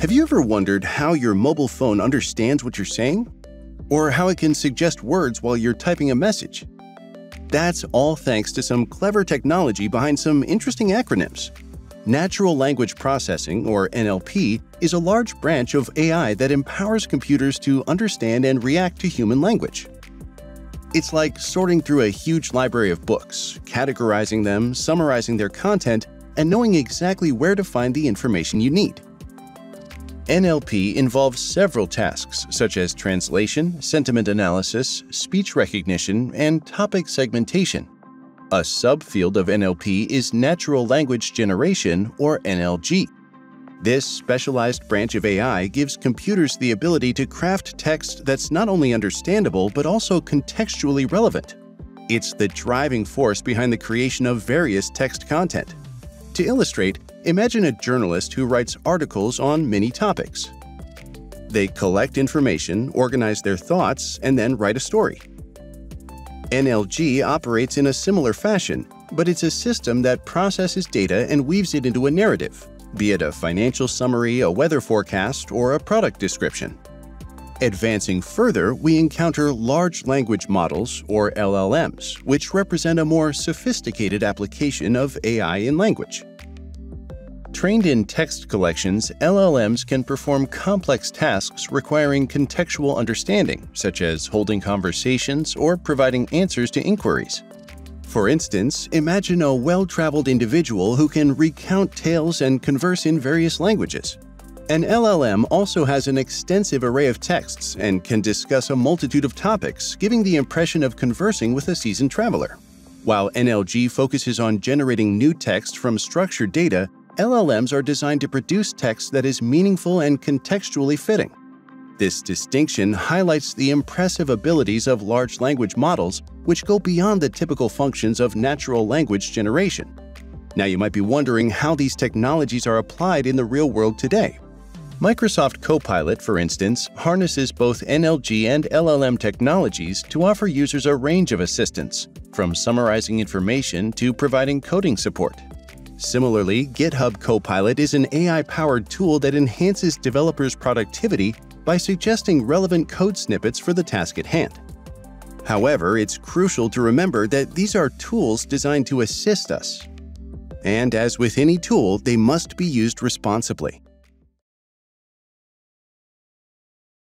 Have you ever wondered how your mobile phone understands what you're saying? Or how it can suggest words while you're typing a message? That's all thanks to some clever technology behind some interesting acronyms. Natural language processing, or NLP, is a large branch of AI that empowers computers to understand and react to human language. It's like sorting through a huge library of books, categorizing them, summarizing their content, and knowing exactly where to find the information you need. NLP involves several tasks such as translation, sentiment analysis, speech recognition, and topic segmentation. A subfield of NLP is natural language generation, or NLG. This specialized branch of AI gives computers the ability to craft text that's not only understandable but also contextually relevant. It's the driving force behind the creation of various text content. To illustrate, imagine a journalist who writes articles on many topics. They collect information, organize their thoughts, and then write a story. NLG operates in a similar fashion, but it's a system that processes data and weaves it into a narrative, be it a financial summary, a weather forecast, or a product description. Advancing further, we encounter large language models, or LLMs, which represent a more sophisticated application of AI in language. Trained in text collections, LLMs can perform complex tasks requiring contextual understanding, such as holding conversations or providing answers to inquiries. For instance, imagine a well-traveled individual who can recount tales and converse in various languages. An LLM also has an extensive array of texts and can discuss a multitude of topics, giving the impression of conversing with a seasoned traveler. While NLG focuses on generating new text from structured data, LLMs are designed to produce text that is meaningful and contextually fitting. This distinction highlights the impressive abilities of large language models, which go beyond the typical functions of natural language generation. Now you might be wondering how these technologies are applied in the real world today. Microsoft Copilot, for instance, harnesses both NLG and LLM technologies to offer users a range of assistance, from summarizing information to providing coding support. Similarly, GitHub Copilot is an AI-powered tool that enhances developers' productivity by suggesting relevant code snippets for the task at hand. However, it's crucial to remember that these are tools designed to assist us. And as with any tool, they must be used responsibly.